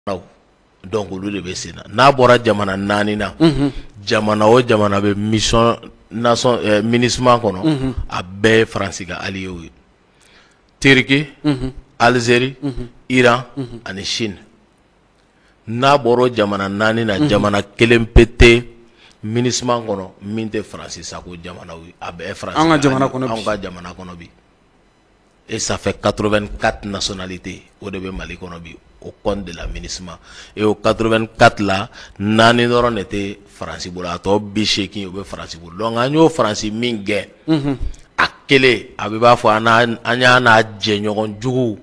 donc olu de bɛ sen na n'a bɔra jamana naani na jamana o jamana bɛ mission nation MINUSMA kɔnɔ a bɛɛ ye Faransi ka allié ye Turquie Algérie Iran ani Chine n'a bɔra jamana naani na jamana kelen pe tɛ MINUSMA kɔnɔ min tɛ Faransi sago jamana ye a bɛɛ ye Faransi an ka jamana kɔnɔ bi et ça fait 84 nationalités au de bɛ Mali kɔnɔ bi au compte de la MINUSMA et au 84 là naani dɔrɔn de tɛ Faransi bolo a tɔ 80 o bɛ Faransi bolo donc an y'o Faransi min gɛn a kelen a bɛ b'a fɔ an y'a n'a jɛɲɔgɔn jugu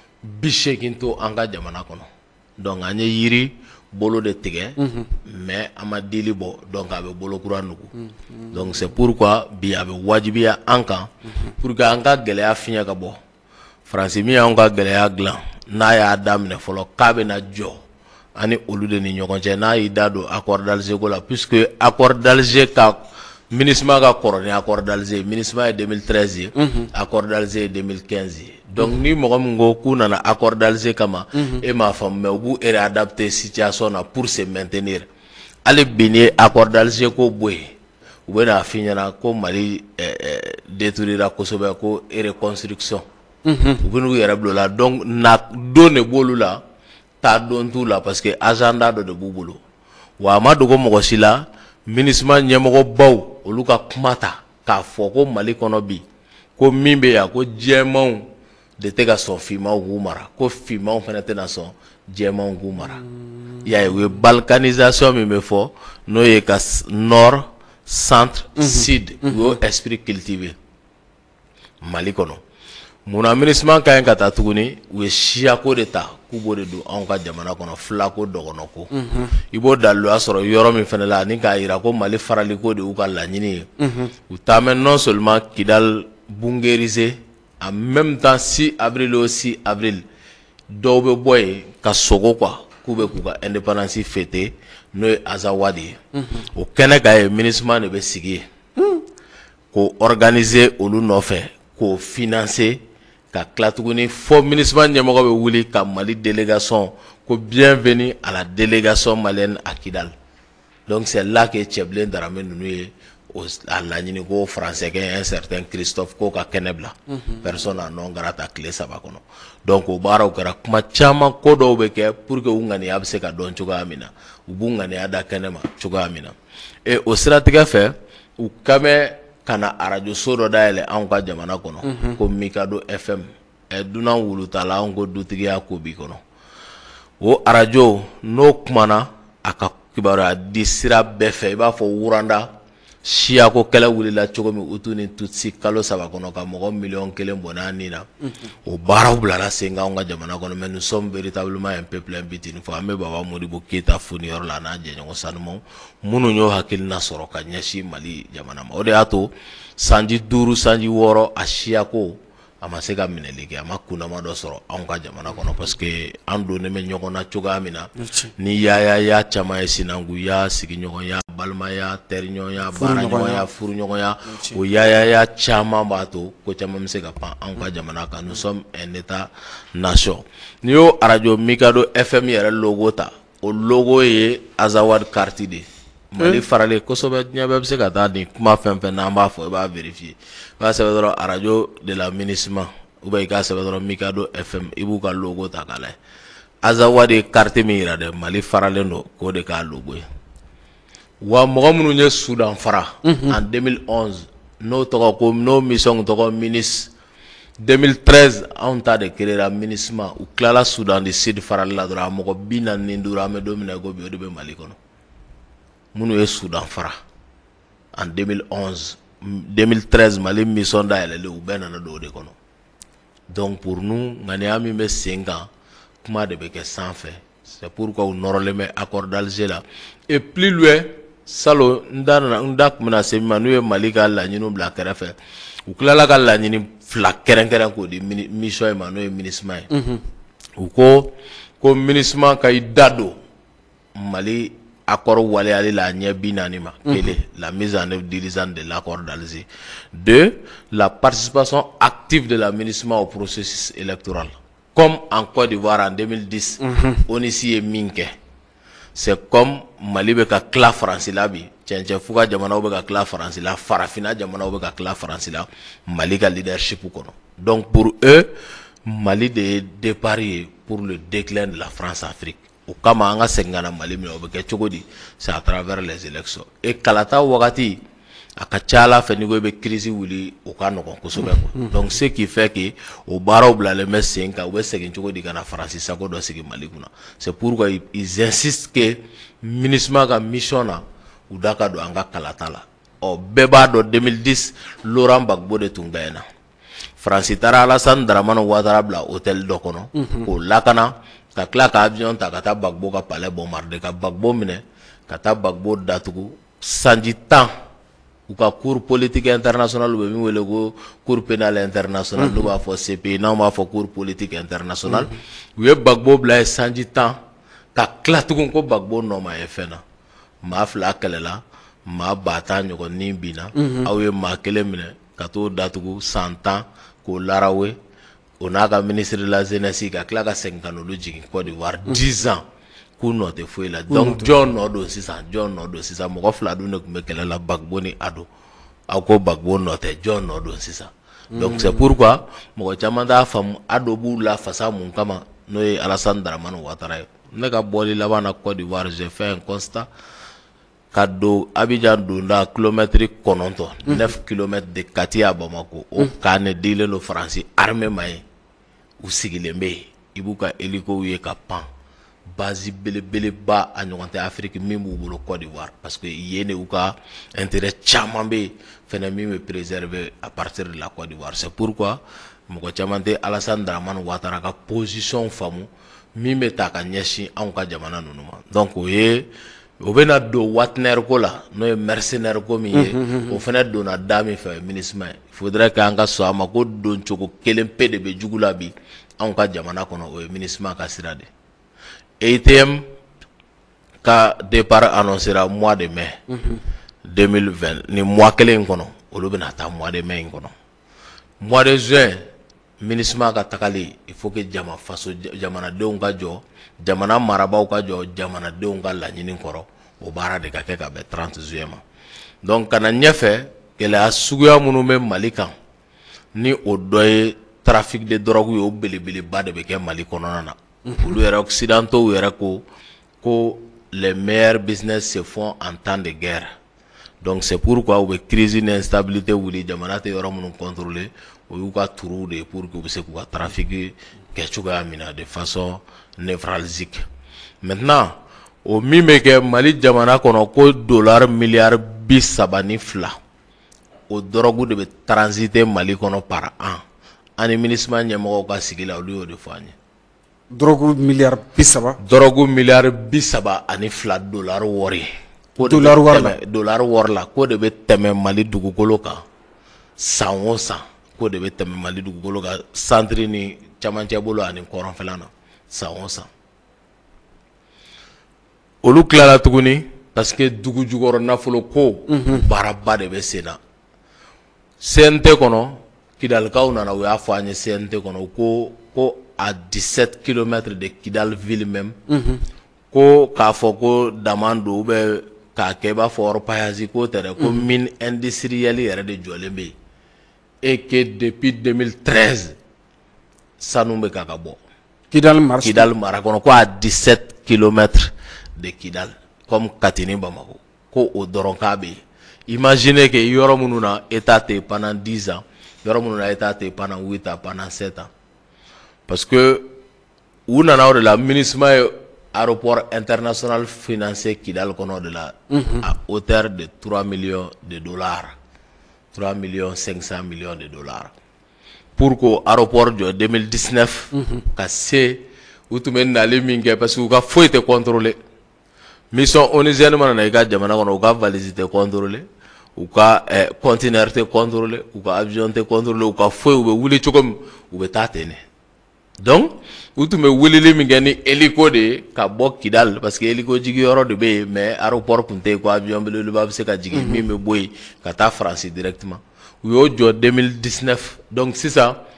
80 to an ka jamana kɔnɔ donc an ye yiri bolo de tigɛ mais an ma dili bɔ donc a bɛ bolo kura nugu donc c'est pourquoi bi a bɛ wajibiya an kan pour que an ka gɛlɛya fiɲɛ ka bɔ Faransi min y'an ka gɛlɛya dilan n'a y'a daminɛ fɔlɔ k'a bɛ na jɔ ani olu de ni ɲɔgɔn cɛ n'a y'i da don accord d'Alger ko la puisque accord d'Alger ka MINUSMA ka kɔrɔ ni accord d'Alger MINUSMA ye 2013 ye accord d'Alger ye 2015 ye donc ni mɔgɔ min ko k'u nana accord d'Alger kama e m'a faamu mais u b'u réadapter situation na pour se maintenir hali bi ni accord d'Alger ko bɔ yen u bɛ n'a f'i ɲɛna ko Mali détruira kosɛbɛ ko reconstruction u bɛ n'u yɛrɛ bila o la donc na don de b'olu la taa don t'u la parce que agenda dɔ de b'u bolo wa a ma dogo mɔgɔ si la MINUSMA ɲɛmɔgɔbaw olu ka kuma ta k'a fɔ ko Mali kɔnɔ bi ko min bɛ yan ko jɛmanw de tɛ ka sɔn finmanw k'u mara ko finmanw fana tɛna sɔn jɛmanw k'u mara i y'a ye u ye balkanisation min bɛ fɔ n'o ye ka nord centre sud u y'o esprit cultivé Mali kɔnɔ munna MINUSMA ka ɲi ka taa tuguni u ye siyako de ta k'u b'o de don anw ka jamana kɔnɔ filako dɔgɔnɔko i b'o daliluya sɔrɔ yɔrɔ min fana la ani k'a jira ko Mali faraliko de y'u ka laɲini ye u taa mɛ non seulement Kidal bungerisé en même temps 6 avril au 6 avril dɔw bɛ bɔ yen ka sogo quoi k'u bɛ k'u ka indépendance fêter n'o ye Azawadi ye o kɛnɛ kan ye MINUSMA de bɛ sigi yen k'o organiser olu nɔfɛ k'o financer ka tila tuguni fo MINUSMA ɲɛmɔgɔ bɛ wuli ka Mali délégation ko bienvenue à la délégation malienne à Kidal donc c'est là que Cɛbilen Darame ninnu ye a laɲini ko français kɛ un certain Christophe ko ka kɛnɛ bila personne non grata tile 3 kɔnɔ donc o baaraw kɛra kuma caman ko dɔw bɛ kɛ pour que u ŋaniya bɛ se ka dɔn cogoya min na u b'u ŋaniya da kɛnɛ ma cogoya min na et o siratigɛ fɛ u ka bɛ kana radio so dɔ dayɛlɛ anw ka jamana kɔnɔ ko Mikado FM dunan wulutala anw ko dutigiya ko bi kɔnɔ o radio n'o kumana a ka kibaruya di sira bɛɛ fɛ i b'a fɔ Wuranda siya ko kɛlɛ wulila cogo min Hutu ni Tutsi kalo 3 kɔnɔ ka mɔgɔ 1 million bɔ n'a nin na o baaraw bilala sen kan anw ka jamana kɔnɔ mais nous sommes véritablement un peuple imbitini fɔ an bɛ Baba Modibo Keyita foniyɔrɔ la n'a jɛɲɔgɔn sanumanw minnu y'o hakilina sɔrɔ ka ɲɛsin Mali jamana ma o de y'a to sanji 5 sanji 6 a siya ko a ma se ka minɛli kɛ a ma kunnama dɔ sɔrɔ anw ka jamana kɔnɔ parce que an donnen bɛ ɲɔgɔn na cogoya min na ni yaayaya caman ye sinankunya sigiɲɔgɔnya balimaya teriɲɔgɔnya baaraɲɔgɔnya furuɲɔgɔnya o yaayaya caman b'a to ko caman bɛ se ka pan anw ka jamana kan nous sommes un état nation n'i y'o radio Mikado FM yɛrɛ logo ta o logo ye Azawad Karti de Mali faralen kosɛbɛ diɲɛ bɛɛ bɛ se ka taa nin kuma fɛn fɛn n'an b'a fɔ i b'a vérifier i b'a sɛbɛn dɔrɔn radio de la MINUSMA ou bien i k'a sɛbɛn dɔrɔn Mikado FM i b'u ka logo ta k'a lajɛ Azawad ye carte min yira dɛ Mali faralen don k'o de k'a logo ye wa mɔgɔ minnu ye Sudan fara en 2011 n'o tɔgɔ ko n'o mission tɔgɔ MINUS 2013 anw ta de créera MINUSMA u tilala Sudan du Sud farali la dɔrɔn a mɔgɔ 45 an bɛ don min na ko bi o de bɛ Mali kɔnɔ minnu ye Sudan fara en 2011 2013 Mali mission dayɛlɛlen u bɛɛ nana don o de kɔnɔ donc pour nous ŋaniya min bɛ sen kan kuma de bɛ kɛ sanfɛ c'est pourquoi u nɔrɔlen bɛ accord d'Alger la et plus loin salo n da tun bɛna se min ma n'u ye Mali ka laɲiniw bila kɛrɛfɛ u tilala ka laɲini 2 kɛrɛnkɛrɛn k'o di mission in ma n'o ye MINUSMA ye u ko MINUSMA ka i da don Mali accord waleyali la ɲɛ 40 ma kelen la mise en œuvre diligente de l'accord d'Alger 2 la participation active de la MINUSMA au processus électoral comme en Côte d'Ivoire en 2010 on ici est minke c'est comme Mali be ka kla France la bi tiens fuga jamana be ka kla France la farafina jamana be ka kla France la Mali ka leadership kono donc pour eux Mali de départ pour le déclin de la France-Afrique au kama anga sengana Mali mi obeke chogodi c'est à travers les élections et kalata wakati akachala fe nigo be crise wuli o kano ko sobe ko donc ce qui fait que au baro bla le mesenka we segin chogodi kana France sako do segi Mali kuna c'est pourquoi ils insistent que MINUSMA ka mission na udaka do anga kalata la o beba do 2010 Laurent Gbagbo de tungayena France tara Alassane Dramane Ouattara bla hôtel do kono ko lakana ka kla ka avion ta ka ta Gbagbo ka palais bombardé ka Gbagbo mine ka ta Gbagbo datugu sanji tan ou ka cour politique international ou mi wele ko cour pénal international do ba fo CPI na ma fo cour politique international we Gbagbo bla sanji tan ka kla tugun ko Gbagbo no ma efena ma fla kelela ma bata nyoko nimbina awe ma kele mine ka to datugu 100 ans ko larawe on a ka ministre de la jeunesse ka kla ka 50 ans jigi Côte d'Ivoire 10 ans ku note foi la donc John Odo sisa mo ko fla do ne ko mekela la Gbagbo ni ado ako Gbagbo note John Odo sisa donc c'est pourquoi mo ko chamanda fam ado bu la fasa mun kama no Alassane Dramane Ouattara ne ka boli la bana Côte d'Ivoire j'ai fait un constat kado Abidjan dunda kilométre kononto 9 km de Kati à Bamako o kane dile no France armée may ou sigilembe ibuka eliko ye ka pan basi bele ba a ɲɔgɔn tɛ Afrique min b'u bolo Côte d'Ivoire parce que yene u ka intérêt caman be fɛnɛ min be préserver à partir de la Côte d'Ivoire c'est pourquoi mɔgɔ caman tɛ Alassane Dramane Ouattara ka position faamu min be ta ka ɲɛsin anw ka jamana ninnu ma donc o bena do Wagner ko la no ye mercenaire ko min ye o fɛnɛ donna da min fɛ MINUSMA il faudrait que an ka sɔn a ma ko don cogo kelen pe de be jugu la bi anw ka jamana kɔnɔ o ye MINUSMA ka sira de ATM ka départ annoncera mois de mai 2020 ni mois kelen kono olu bena ta mois de mai kono mois de juin MINUSMA ka takali il faut que jamana denw ka jɔ jamana marabaw ka jɔ jamana denw ka laɲini kɔrɔ o baara de ka kɛ ka bɛn 30 juillet ma donc kana ɲɛfɛ gɛlɛya suguya minnu bɛ Mali kan ni o dɔ ye trafic de drogue ye o belebeleba de bɛ kɛ Mali kɔnɔna na olu yɛrɛ occidentaux yɛrɛ ko les meilleurs business se font en temps de guerre donc c'est pourquoi u bɛ crise ni instabilité wuli jamana tɛ yɔrɔ minnu contrôler o y'u ka turuw de ye pour que u bɛ se k'u ka trafic kɛ cogoya min na de façon névralgique maintenant o min bɛ kɛ Mali jamana kɔnɔ ko dollar miliyari 32 o drogue de bɛ transiter Mali kɔnɔ par an ani MINUSMA ɲɛmɔgɔw ka sigi la olu y'o de fɔ an ye drogue miliyari 30 drogue miliyari 32 dollar wɔri dollar wɔri la ko de bɛ tɛmɛ Mali dugukolo kan san o san ko de bɛ tɛmɛ Mali dugukolo kan centre ni camancɛ bolo ani kɔrɔnfɛla na san o san olu tilala tuguni parce que dugu jukɔrɔ nafolo ko baaraba de bɛ sen na CNT kɔnɔ Kidalikaw nana u y'a fɔ an ye CNT kɔnɔ ko à 17 km de Kidal ville même ko k'a fɔ ko dama don bɛ k'a kɛ i b'a fɔ orpaillage ko tɛ dɛ ko mine industrielle yɛrɛ de jɔlen bɛ yen et que depuis 2013 sanu bɛ k'a ka bɔ Kidal mara kɔnɔ ko à 17 km de Kidal comme Kati ni Bamako ko o dɔrɔn k'a bɛ yen imaginez que yɔrɔ minnu na État tɛ pendant 10 ans yɔrɔ minnu na État tɛ pendant 8 ans pendant 7 ans parce que u nana o de la MINUSMA ye aéroport international financier Kidal kɔnɔ de la à hauteur de 3 millions de dollars 3 millions 500 millions de dollars pour que aéroport jɔ 2019 ka se u tun bɛ nali min kɛ parce que u ka foyi tɛ contrôler mission onusienne mana na i ka jamana kɔnɔ u ka valise tɛ contrôler u ka conteneur tɛ contrôler u ka avion tɛ contrôler u ka foyi u bɛ wuli cogo min u bɛ taa ten de donc u tun bɛ weleli min kɛ ni hélico de ye ka bɔ Kidal parce que hélico jigiyɔrɔ de bɛ yen mais aéroport tun tɛ yen ko avion belebeleba bɛ se ka jigin min bɛ bɔ yen ka taa France directement u y'o jɔ 2019 donc sisan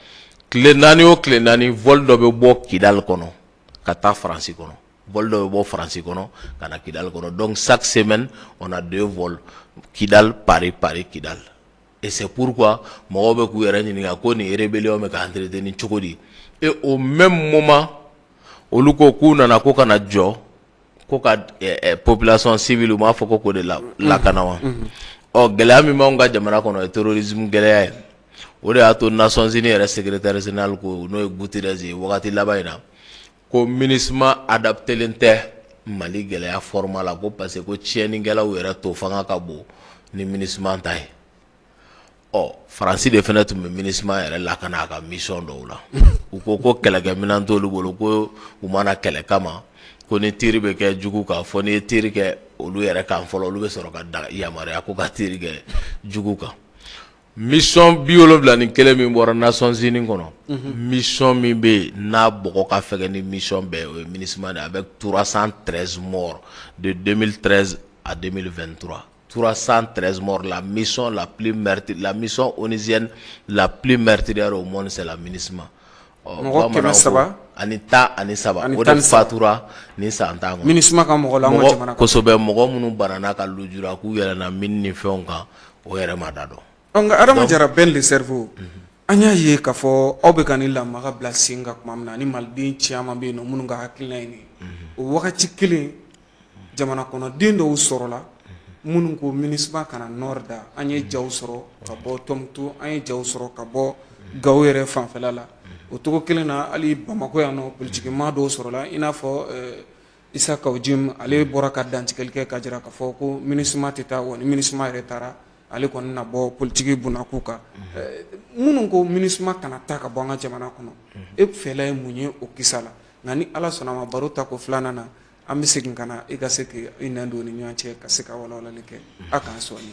tile naani o tile naani vol dɔ bɛ bɔ Kidal kɔnɔ ka taa Faransi kɔnɔ, vol dɔ bɛ bɔ Faransi kɔnɔ ka na Kidal kɔnɔ. Donc chaque semaine on a 2 vols, Kidal Paris, Paris Kidal. Et c'est pourquoi mɔgɔw bɛ k'u yɛrɛ ɲininka ko nin rébellion bɛ ka entretenir cogo di. Et au même moment olu ko k'u nana ko kana jɔ ko ka population civile u m'a fɔ ko k'o de lakana wa. Ɔ gɛlɛya min b'anw ka jamana kɔnɔ ye terrorisme gɛlɛya ye. O de y'a to Nations Unies yɛrɛ secrétaire général ko n'o ye Guterres ye wagati laban in na ko MINUSMA adaptelen tɛ Mali gɛlɛya format la ko parce que ko tiɲɛnikɛlaw yɛrɛ to fanga ka bon ni MINUSMA ta ye. Ɔ Faransi de fana tun bɛ MINUSMA yɛrɛ lakana a ka mission dɔw la. U ko ko kɛlɛkɛminɛn t'olu bolo ko u mana kɛlɛ kama ko ni tiri bɛ kɛ jugu kan fɔ ni ye tiri kɛ olu yɛrɛ kan fɔlɔ olu bɛ sɔrɔ ka yamaruya ko ka tiri kɛ jugu kan. Mission 71 min bɔra Nations Unies kɔnɔ, mission min bɛ n'a bɔgɔ ka fɛgɛ ni mission bɛɛ o ye MINUSMA de avec 313 morts de 2013 à 2023. 313 morts. La mission la plus meurtrière, la mission onusienne la plus meurtrière au monde, c'est la MINUSMA. Mɔgɔ 700 ani 17 o de fatura ni san 10 kɔnɔ. MINUSMA ka mɔgɔ la an ka jamana kɔnɔ. Kosɛbɛ mɔgɔ minnu banana ka lujura k'u yɛlɛna mine ni fɛnw kan o yɛrɛ ma da dɔn. Nka Adama Jara Ben le cerveau an y'a ye k'a fɔ aw bɛ ka nin lamaga bila sen kan tuma min na ni maliden caman bɛ yen nɔ minnu ka hakilina ye nin ye o wagati kelen jamana kɔnɔden dɔw sɔrɔla minnu ko MINUSMA kana nord da an ye jaw sɔrɔ ka bɔ Tɔmtu an ye jaw sɔrɔ ka bɔ Gawo yɛrɛ fanfɛla la o cogo kelen na hali Bamako yan nɔ politikimaa dɔw sɔrɔla i n'a fɔ Isa Kawujim ale bɔra ka dantigɛli kɛ ka jira k'a fɔ ko MINUSMA tɛ taa wa ni MINUSMA yɛrɛ taara ale kɔni na bɔ politiki bunakun kan minnu ko MINUSMA kana taa ka bɔ an ka jamana kɔnɔ e fɛla ye mun ye o kisa la nka ni Ala sɔnna ma baro ta ko filanan na an bɛ segin ka na i ka se k'i nɛn don ni ɲɔgɔn cɛ ka se ka walawalali kɛ a k'an sɔni.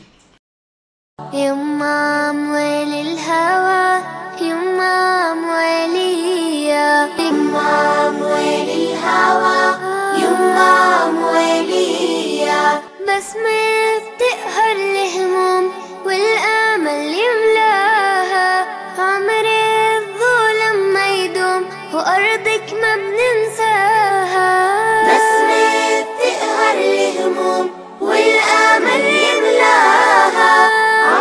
يمام وللهوى يمام وليا يمام وللهوى يمام وليا بس ما بتقهر الهموم والامل يملاها عمر الظلم ما يدوم وارضك ما بننساها بس ما بتقهر الهموم والامل يملاها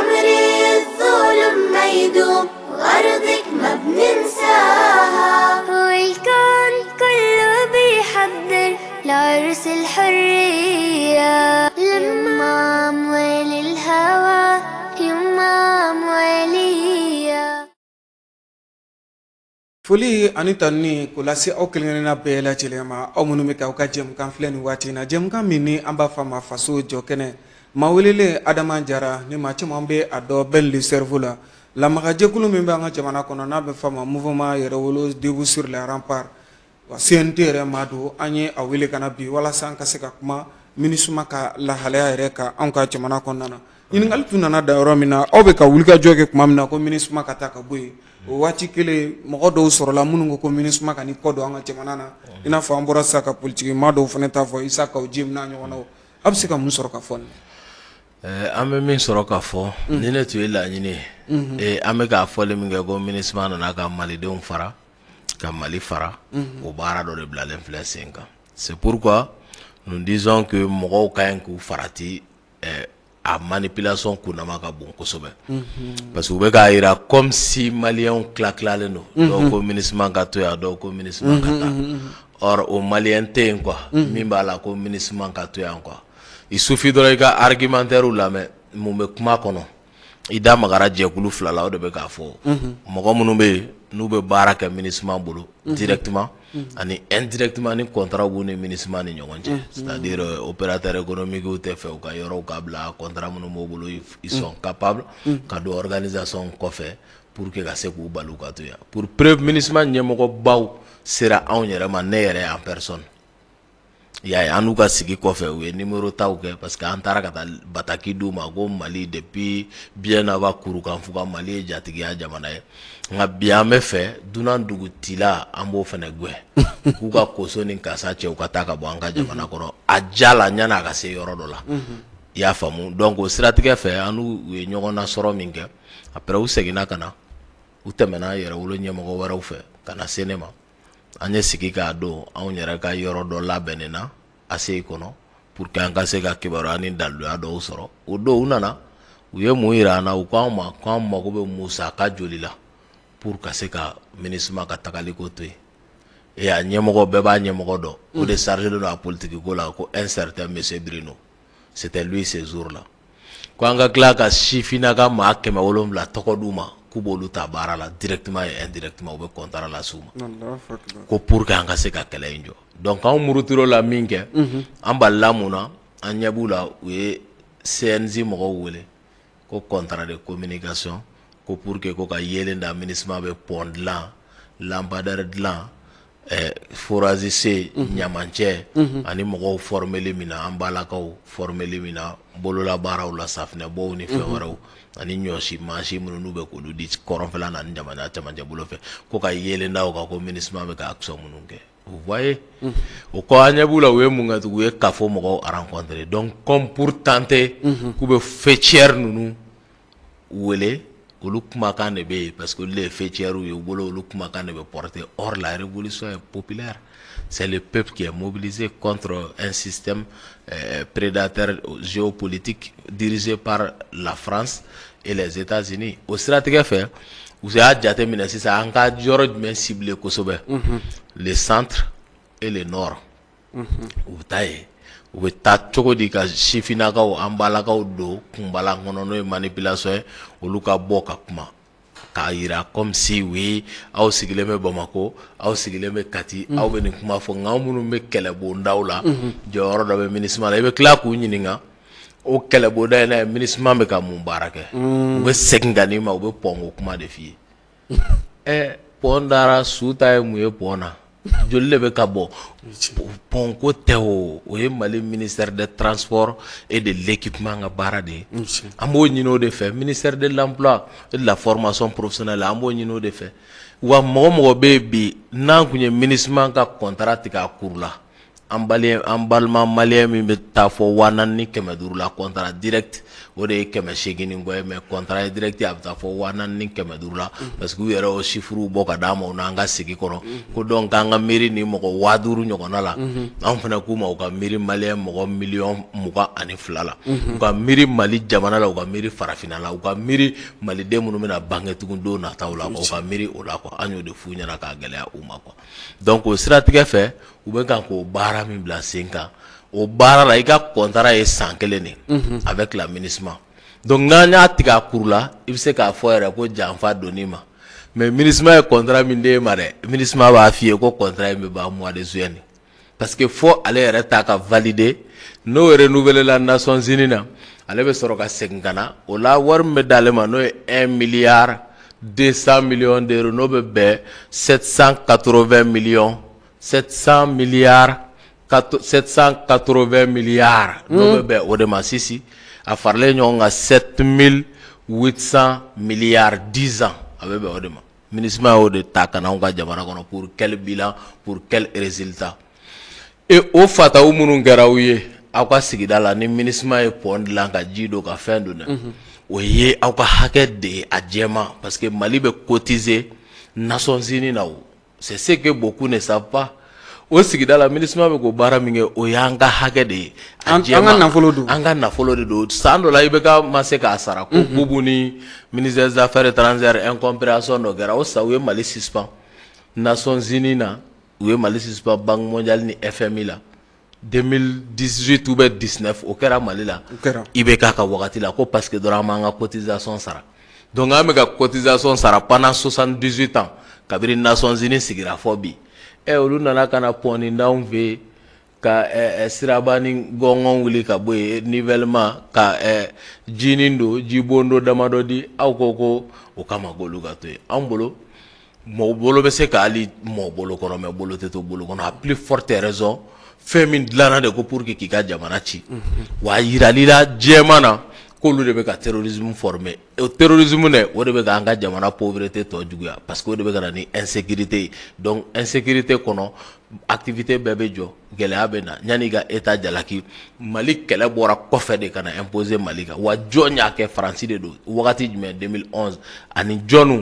وأرضك ما بننساها والكون كله بيحضر لعرس الحرية يمام وللهوى يمام وليا foli ani tanni ko lase aw kelenkelenna bɛɛ lajɛlen ma aw minnu bɛ k'aw ka jɛmukan filɛ nin waati in na jɛmukan min ni an b'a fɔ a ma faso jɔ kɛnɛ maa welelen Adama Jara ni maa caman bɛ a dɔn Ben le cerveau la lamagajɛkulu min bɛ an ka jamana kɔnɔ n'a bɛ fɔ a ma mouvement yɛrɛwolo debout sur les remparts wa CNT yɛrɛ maa don an ye a wele ka na bi walasa an ka se ka kuma MINUSMA ka lahalaya yɛrɛ kan anw ka jamana kɔnɔna na ɲininkali tun nana da yɔrɔ min na aw bɛ ka wulikajɔ kɛ tuma min na ko MINUSMA ka taa ka bɔ yen o waati kelen mɔgɔ dɔw sɔrɔla minnu ko MINUSMA ka n'i kɔ don an ka jamana na i n'a fɔ an bɔra sisan ka politikimaa dɔw fana t'a fɔ Isa Kawujim n'a ɲɔgɔnnaw a bɛ se ka mun sɔrɔ ka fɔ nin an bɛ min sɔrɔ ka fɔ ni ne tun ye laɲini ye an bɛ k'a fɔli min kɛ ko MINUSMA nana ka malidenw fara ka Mali fara o baara dɔ de bilalen filɛ sen kan c'est pourquoi nous disons que mɔgɔw ka ɲi k'u farati a manipulation kunnama ka bon kosɛbɛ parce que u bɛ k'a jira comme si maliyɛnw tila-tilalen don dɔw ko MINUSMA ka to yan dɔw ko MINUSMA ka taa or o maliyɛn tɛ yen quoi min b'a la ko MINUSMA ka to yan quoi il suffit dɔrɔn i ka argumentaire lamɛn mun bɛ kuma kɔnɔ i da magara jɛkulu fila la o de bɛ k'a fɔ mɔgɔ minnu bɛ yen n'u bɛ baara kɛ MINUSMA bolo directement ani indirectement ni contrat b'u ni MINUSMA ni ɲɔgɔn cɛ c'est-à-dire opérateur économique tɛ fɛ u ka yɔrɔw ka bila contrat minnu b'u bolo ils sont capables ka don organisation kɔfɛ pour que ka se k'u bali u ka to yan pour preuve MINUSMA ɲɛmɔgɔbaw sera anw yɛrɛ ma ne yɛrɛ en personne y'a ye an n'u ka sigi kɔfɛ u ye numéro taw kɛ parce que an taara ka taa bataki d'u ma ko Mali depuis bien avant Kurukanfuga Mali ye jatigiya jamana ye nka bi an bɛ fɛ dunan dugutila an b'o fana gɛn k'u ka koso ni kasa cɛ u ka taa ka bɔ an ka jamana kɔnɔ a ja la yanni a ka se yɔrɔ dɔ la i y'a faamu donc o siratigɛ fɛ an n'u ye ɲɔgɔn nasɔrɔ min kɛ après u seginna ka na u tɛmɛna yɛrɛ wolo ɲɛmɔgɔ wɛrɛw fɛ ka na se ne ma an ye sigi k'a don anw yɛrɛ ka yɔrɔ dɔ labɛnnen na ACI kɔnɔ pour que an ka se ka kibaruya ni daluya dɔw sɔrɔ o don u nana u ye mun yira an na u k'an ma k'an mago bɛ musaka joli la pour ka se ka MINUSMA ka tagaliko to yen et a ɲɛmɔgɔ bɛɛ b'a ɲɛmɔgɔ dɔn o de chargé don a politique ko la ko un certain monsieur Bruno c'était lui ces jours là ko an ka tila ka sifinnaka maa 700 tɔgɔ d'u ma k'u b'olu ta baara la directement et indirectement u bɛ contrat la s'u ma ko pour que an ka se ka kɛlɛ in jɔ donc anw murutir'o la min kɛ an balila mun na an ɲɛ b'u la u ye CNJ mɔgɔw wele ko contrat de communication ko pour que ko ka yelen da MINUSMA bɛ pont dilan lampadaire dilan forage se ɲamancɛ ani mɔgɔw formeli min na an balakaw formeli min na bolola baaraw la safinɛbɔw ni fɛn wɛrɛw ani ɲɔsi mansi minnu n'u bɛ k'olu di kɔrɔnfɛla na ni jamana cɛmancɛ bolo fɛ ko ka yelen da o kan ko MINUSMA bɛ ka action minnu kɛ vous voyez o kɔ an ɲɛ b'u la u ye mun kɛ tugun u ye kafo mɔgɔw rencontrer donc comme pour tenter k'u bɛ fêtière ninnu wele olu kumakan de bɛ yen parce que olu de ye fêtières ye u bolo olu kumakan de bɛ porter or la révolution est populaire c'est le peuple qui est mobilisé contre un système prédateur géopolitique dirigé par la France et les États-Unis au siratigɛ fɛ u y'a jateminɛ sisan an ka yɔrɔ jumɛn ciblé kosɛbɛ le centre et le nord u bɛ taa yen u bɛ taa cogo di ka sifinnakaw an balakaw don kunbalan kɔnɔ n'o ye manipulation ye olu ka bɔ ka kuma k'a yira comme si oui aw sigilen bɛ Bamako aw sigilen bɛ Kati aw bɛ nin kuma fɔ nka anw minnu bɛ kɛlɛbondaw la jɔyɔrɔ dɔ bɛ MINUSMA la i bɛ tila k'u ɲininka o kɛlɛbonda in na MINUSMA bɛ ka mun baara kɛ u bɛ segin ka n'i ma u bɛ pɔnko kuma de f'i ye pɔn dara su ta ye mun ye pɔn na joli de bɛ ka bɔ pɔnko tɛ o ye Mali ministère des transports et de l'équipement ka baara de ye an b'o ɲini o de fɛ ministère de l'emploi et de la formation professionnelle an b'o ɲini o de fɛ wa mɔgɔ mɔgɔ bɛ yen bi n'an kun ye MINUSMA ka contrat tigɛ a kuru la an balima maliyɛn min bɛ taa fɔ 4,500 la contrat direct o de ye 800 ni kɔ ye mais contrat direct a bɛ taa fɔ 4,500 la parce que u yɛrɛ o chiffres bɔ ka d'a ma o n'an ka sigi kɔnɔ ko donc k'an ka miiri ni mɔgɔ 5000 ɲɔgɔnna la an fana k'u ma u ka miiri maliyɛn mɔgɔ 22,000 la u ka miiri Mali jamana la u ka miiri farafinna la u ka miiri maliden minnu bɛna bange tugun don nataw la u ka miiri o la quoi an y'o de f'u ɲɛna k'a gɛlɛya u ma quoi donc o siratigɛ fɛ u bɛ kan k'o baara min bila sen kan o baara la i ka contrat ye san 1 de avec la MINUSMA donc n'an y'a tigɛ a kuru la i bɛ se k'a fɔ yɛrɛ ko janfa donn'i ma mais MINUSMA ye contrat min d'e ma dɛ MINUSMA b'a f'i ye ko contrat in bɛ ban mois de juillet parce que fo ale yɛrɛ ta ka valider n'o renouvelé la Nations Unies na ale bɛ sɔrɔ ka segin ka na o la wari min bɛ d'ale ma n'o ye 1,2 milliard d'euros n'o bɛ bɛn 780 millions 700 milliards 780 milliards n'o bɛ bɛn o de ma sisi a faralen ɲɔgɔn kan 7,800 milliards 10 ans a bɛ bɛn o de ma MINUSMA y'o de ta ka na anw ka jamana kɔnɔ pour quel bilan pour quel résultat et o fataw minnu kɛra u ye aw ka sigida la ni MINUSMA ye pont dilan ka ji don ka fɛn don dɛ o ye aw ka hakɛ de ye a jɛma parce que Mali bɛ cotiser Nations Unies na o c'est ce que beaucoup ne savent pas o sigida la MINUSMA bɛ k'o baara min kɛ o y'an ka hakɛ de ye a jɛma an ka nafolo de don san dɔ la i bɛ ka ma se k'a sara ko bubu ni ministère des affaires étrangères incompréhension dɔ kɛra o sa u ye Mali suspend Nations Unies na u ye Mali suspend Banque mondiale ni FMI la 2018 ou bien 19 o kɛra Mali la i bɛ k'a ka wagati la ko parce que dɔrɔn an b'an ka cotisation sara donc an bɛ ka cotisation sara pendant 78 ans kabiri Nations Unies sigira fɔ bi olu nana ka na pɔnni d'anw fɛ yen ka siraba ni gɔngɔn wuli ka bɔ yen nivellement ka jinin don jibon dɔ damadɔ di aw ko o kama k'olu ka to yen anw bolo mɔgɔ bolo bɛ se ka hali mɔgɔ bolo kɔnɔ mais bolo tɛ to bolo kɔnɔ à plus forte raison fɛn min dilanna de ko pour que k'i ka jamana ci wa a yirali la jɛman na k'olu de bɛ ka terrorisme former o terrorisme dɛ o de bɛ k'an ka jamana pauvreté tɔ juguya parce que o de bɛ ka na ni insécurité ye donc insécurité kɔnɔ activité bɛɛ bɛ jɔ gɛlɛya bɛ na yanni ka état jalaki Mali kɛlɛ bɔra kɔfɛ de ka na imposer Mali kan wa jɔn y'a kɛ Faransi de don wagati jumɛn 2011 ani jɔnw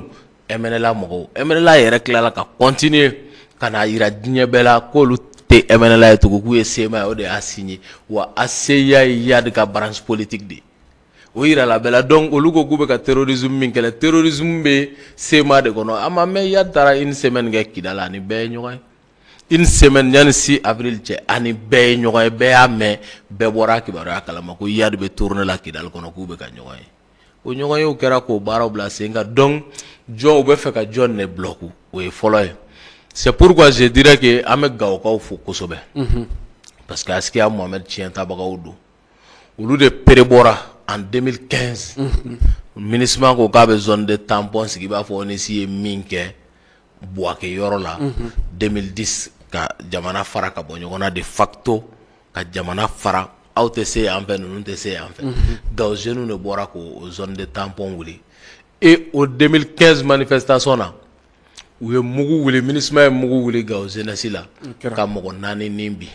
MNLA mɔgɔw MNLA yɛrɛ tilala ka continuer ka na yira diɲɛ bɛɛ la k'olu tɛ MNLA ye tugun k'u ye sema ye o de y'a signé wa ACEA ye Yadi ka branche politique de o yira la bɛɛ la donc olu ko k'u bɛ ka terrorisme min kɛlɛ terrorisme bɛ sema de kɔnɔ a ma mɛn Yadi taara une semaine kɛ Kidal ani bɛɛ ye ɲɔgɔn ye une semaine yanni 6 avril cɛ ani bɛɛ ye ɲɔgɔn ye bɛɛ y'a mɛn bɛɛ bɔra kibaruya kalama ko Yadi bɛ tourner la Kidal kɔnɔ k'u bɛ ka ɲɔgɔn ye o ɲɔgɔn yew kɛra k'o baaraw bila sen kan donc jɔn u bɛ fɛ ka jɔn ne bloquer o ye fɔlɔ ye c'est pourquoi je dirais que an bɛ Gawokaw fo kosɛbɛ parce que Askia Mohamed tiɲɛtabagaw don olu de pere-bɔra en 2015 MINUSMA ko k'a bɛ zone de tampon sigi b'a fɔ ONUS ye min kɛ Buwake yɔrɔ la 2010 ka jamana fara ka bɔ ɲɔgɔn na de facto ka jamana fara aw tɛ se yan fɛ ninnu tɛ se yan fɛ Gao jeunes de bɔra k'o zone de tampon wuli et au 2015 manifestation na u ye mugu wuli MINUSMA ye mugu wuli Gao jeunesse la ka mɔgɔ 4 ni bi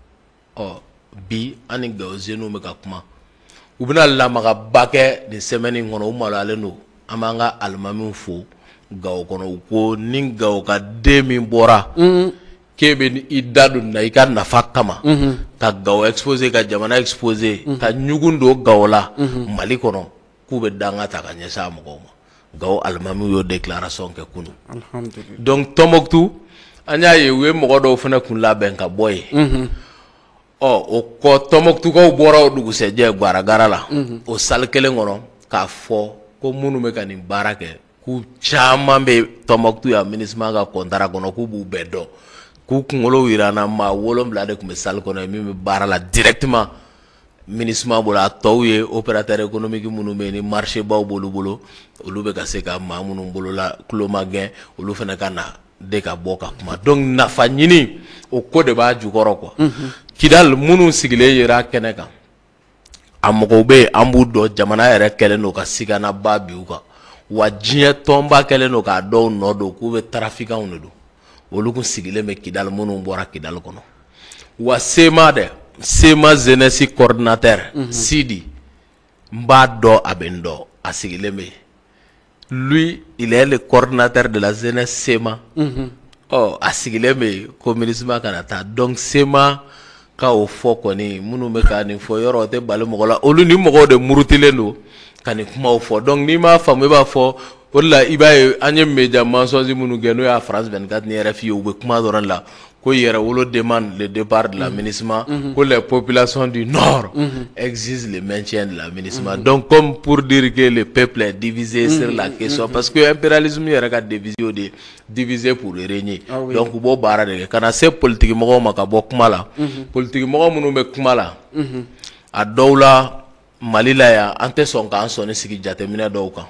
bi ani Gao jeunes bɛ ka kuma u bɛna lamagaba kɛ nin semaine in kɔnɔ u maloyalen don an b'an ka alimamiw fo Gao kɔnɔ u ko ni Gao ka den min bɔra k'e bɛ i da don na i ka nafa kama ka Gao exposer ka jamana exposer ka ɲugun don Gao la Mali kɔnɔ k'u bɛ danga ta ka ɲɛsin a mɔgɔw ma Gao alimamiw y'o déclaration kɛ kunu donc Tombouctou an y'a ye u ye mɔgɔ dɔw fana kun labɛn ka bɔ yen o kɔ Tombouctoukaw bɔra o dugusɛjɛ Gwaragara la o salle kelen kɔnɔ k'a fɔ ko minnu bɛ ka nin baara kɛ k'u caman bɛ Tombouctou ya MINUSMA ka contrat kɔnɔ k'u b'u bɛɛ dɔn k'u kunkolo yira na maa 7 de tun bɛ salle kɔnɔ min bɛ baara la directement MINUSMA bolo a tɔw ye opérateur économique minnu bɛ yen ni marché baw b'olu bolo olu bɛ ka se ka maa minnu bolo la tulo ma gɛn olu fana ka na de ka bɔ ka kuma donc nafa ɲini o ko de b'a jukɔrɔ quoi Kidal minnu sigilen yera kɛnɛ kan a mɔgɔw bɛ yen an b'u dɔn jamana yɛrɛ kɛlen don ka siganaba bi u kan wa diɲɛ tɔnba kɛlen don k'a dɔw nɔ don k'u bɛ trafiquants de don olu kun sigilen bɛ Kidal minnu bɔra Kidal kɔnɔ wa Sema jeunesse coordinateur Sidi n b'a dɔn a bɛ n dɔn a sigilen bɛ lui il est le coordinateur de la jeunesse Sema a sigilen bɛ ko MINUSMA kana taa donc Sema ka o fɔ kɔni minnu bɛ ka nin fɔ yɔrɔ o tɛ bali mɔgɔ la olu ni mɔgɔw de murutilen don ka nin kumaw fɔ donc n'i m'a faamu i b'a fɔ o de la i b'a ye an ye média mensonge minnu kɛ n'o y'a France 24 ni RFI u bɛ kuma dɔrɔn la ko Yɛrɛwolo demande le départ de la MINUSMA que les populations du Nord exigent le maintien de la MINUSMA donc comme pour dire que le peuple est divisé sur la question parce que impérialisme yɛrɛ ka division de diviser pour régner donc u b'o baara de kɛ ka na se politique mɔgɔw ma ka bɔ kuma la politique mɔgɔ minnu bɛ kuma la a dɔw la Mali la yan an tɛ sɔn k'an sɔnni sigi jateminɛ dɔw kan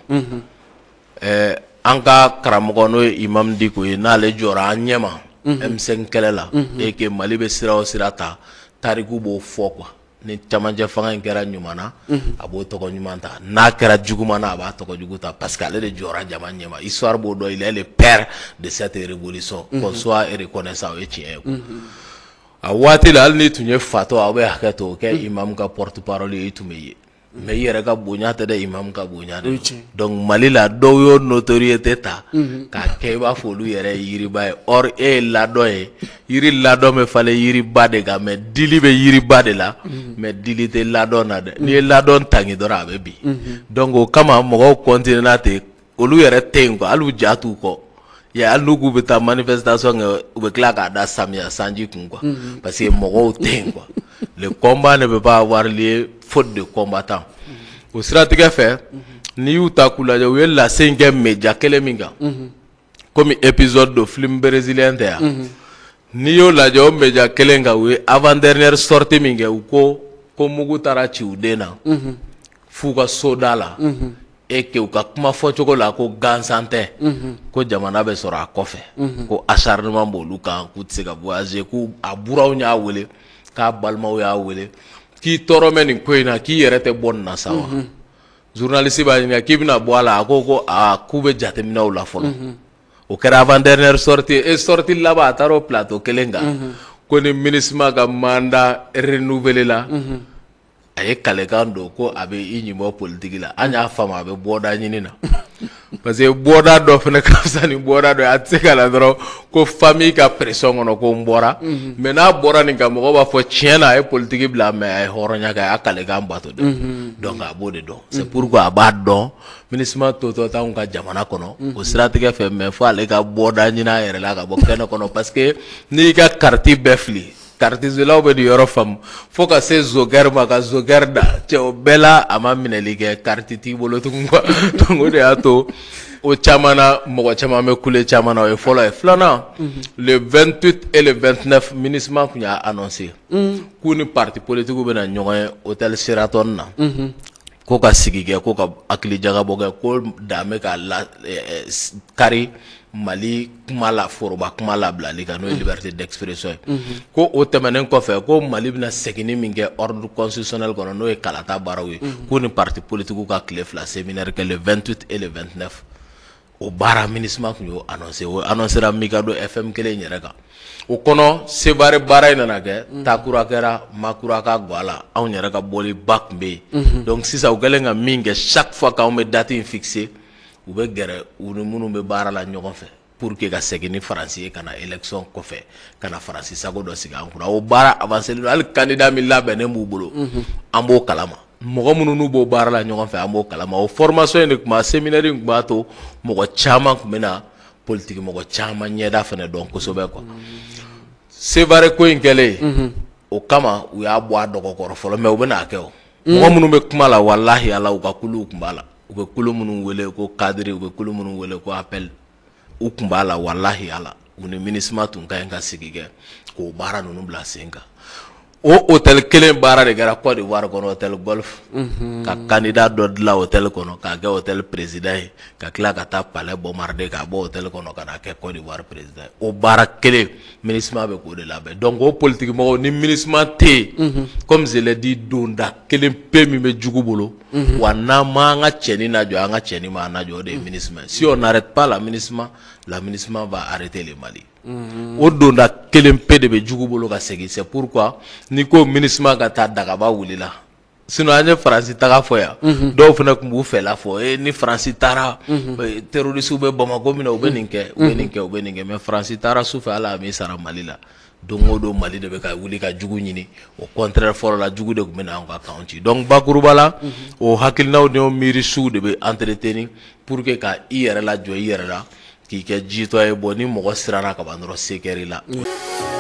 an ka karamɔgɔ n'o ye Imam Diko ye n'ale jɔra an ɲɛma M5 kɛlɛ la et que Mali bɛ sira o sira ta tariku b'o fɔ quoi ni camancɛ fanga in kɛra ɲuman na a b'o tɔgɔ ɲuman ta n'a kɛra juguman na a b'a tɔgɔ jugu ta parce que ale de jɔra jama ɲɛma histoire b'o dɔn il est le père de cette révolution qu'on soit reconnaissant o ye tiɲɛ ye a waati la hali ni tun ye fatɔ aw bɛ hakɛ to o kɛ Imam ka porte parole ye i tun bɛ ye mais i yɛrɛ ka bonya tɛ dɛ Imam ka bonya de donc Mali la dɔw y'o notoriété ta k'a kɛ i b'a fɔ olu yɛrɛ ye yiriba ye or e ye ladɔn ye yiri ladɔn bɛ falen yiriba de kan mais dili bɛ yiriba de la mais dili tɛ ladɔn na dɛ n'i ye ladɔn tangi dɔrɔn a bɛ bin donc o kama mɔgɔw continuera ten olu yɛrɛ tɛ yen quoi hali u ja t'u kɔ hali n'u k'u bɛ taa manifestation kɛ u bɛ tila k'a da samiya sanji kun quoi parce que mɔgɔw tɛ yen quoi le combat ne peut pas avoir lieu faute de combattants o siratigɛ fɛ n'i y'u ta k'u lajɛ u ye lase in kɛ média kelen min kan komi épisode do film brésilien tɛ yan n'i y'o lajɛ o média kelen kan u ye avant dernière sortie min kɛ u ko mugu taara ci u den na f'u ka so da la et que u ka kuma fɔcogo la ko gansan tɛ ko jamana bɛ sɔrɔ a kɔfɛ ko acharnement b'olu kan k'u tɛ se ka voyager k'u a buraw y'a wele k'a balimaw y'a wele k'i tɔɔrɔ mɛ nin ko in na k'i yɛrɛ tɛ bɔ nin na sa wa journaliste b'a ɲininka k'i bɛna bɔ a la a ko k'u bɛ jateminɛw la fɔlɔ o kɛra avant dernière sortie et sortie laban a taara o plateau kelen kan ko ni MINUSMA ka mandat renouvelé la a ye kalekan don ko a bɛ i ɲinbɔ politique la an y'a faamu a bɛ bɔda ɲini na parce que bɔda dɔ fana ka fisa ni bɔda dɔ ye a tɛ se ka na dɔrɔn ko famille ka pression kɔnɔ ko n bɔra mais n'a bɔra nin kan mɔgɔ b'a fɔ tiɲɛ na a ye politique bila mais a ye hɔrɔnya kɛ a y'a kalekan bato de donc a b'o de dɔn c'est pourquoi a b'a dɔn MINUSMA totɔ t'anw ka jamana kɔnɔ o siratigɛ fɛ mais fo ale ka bɔda ɲini a yɛrɛ la ka bɔ kɛnɛ kɔnɔ parce que n'i ka carte bɛɛ fili cartesilaw bɛ nin yɔrɔ faamu fo ka se Zoguer ma ka Zoguer da cɛ o bɛɛ la a ma minɛli kɛ carte t'i bolo tugun quoi donc o de y'a to o caman na mɔgɔ caman bɛ kule caman na o ye fɔlɔ ye filanan le 28 et le 29 MINUSMA tun y'a annoncé k'u ni parti politique bɛna ɲɔgɔn ye hôtel Sheraton na ko ka sigi kɛ ko ka hakili jagabɔ kɛ ko dan bɛ ka kari Mali kuma la foroba kuma labilali kan n'o ye liberté d'expression ye ko o tɛmɛnen kɔfɛ ko Mali bɛna segin min kɛ ordre constitutionnel kɔnɔ n'o ye kalata baaraw ye ko ni parti politique ka tile fila séminaire kɛ le 28 et le 29 o baara MINUSMA tun y'o annoncé o annoncera Mikado FM kelen yɛrɛ kan o kɔnɔ Sevare baara in nana kɛ Takura kɛra Makura ka gwa la anw yɛrɛ ka bɔli ba tun bɛ yen donc sisan u kɛlen ka min kɛ chaque fois k'anw bɛ date in fixé u bɛ gɛrɛ u ni minnu bɛ baara la ɲɔgɔn fɛ pour que ka segin ni Faransi ye ka na élection kɔfɛ ka na Faransi sago dɔ sigi an kunna o baara avancé don hali candidat min labɛnnen b'u bolo an b'o kalama mɔgɔ minnu n'u b'o baara la ɲɔgɔn fɛ an b'o kalama o formation in de tun b'a séminaire in tun b'a to mɔgɔ caman tun bɛ na politique mɔgɔ caman ɲɛda fana dɔn kosɛbɛ quoi Sevare ko in kɛlen o kama u y'a bɔ a dɔgɔkɔrɔ fɔlɔ mais u bɛ n'a kɛ o mɔgɔ minnu bɛ kuma la walahi ala u ka kuluw tun b'a la u bɛ kulu minnu wele ko cadre u bɛ kulu minnu wele ko appel u tun b'a la walahi ala u ni MINUSMA tun ka ɲi ka sigi kɛ k'o baara ninnu bila sen kan o hôtel kelen baara de kɛra Côte d'Ivoire kɔnɔ hôtel Golf ka candidat dɔ dilan hôtel kɔnɔ k'a kɛ hôtel président ye ka tila ka taa palais Bombardier k'a bɔ hôtel kɔnɔ ka n'a kɛ Côte d'Ivoire président ye o baara kelen MINUSMA bɛ k'o de labɛn donc o politique mɔgɔw ni MINUSMA tɛ yen comme je l'ai dit donda kelen pe min bɛ jugu bolo wa n'an m'an ka cɛnni najɔ an ka cɛnni m'an najɔ o de ye MINUSMA si on n'arrête pas la MINUSMA va arrêter le Mali o donda kelen pe de bɛ jugu bolo ka segin c'est pourquoi ni ko MINUSMA ka taa dagaba wulila sinon an ye Faransi taga fɔ yan dɔw fana tun b'u fɛla fɔ ni Faransi taara terroristes bɛ Bamako min na u bɛ nin kɛ u bɛ nin kɛ u bɛ nin kɛ mais Faransi taara sufɛ ala a m'i sara Mali la don o don Mali de bɛ ka wuli ka jugu ɲini o contraire fɔlɔ la jugu de tun bɛ na anw ka kan ci donc bakuruba la o hakilinaw ni o miirisiw de bɛ entretenir pour que ka i yɛrɛ lajɔ i yɛrɛ la k'i kɛ jitɔ ye bon ni mɔgɔ siranna ka ban dɔrɔn se kɛr'i la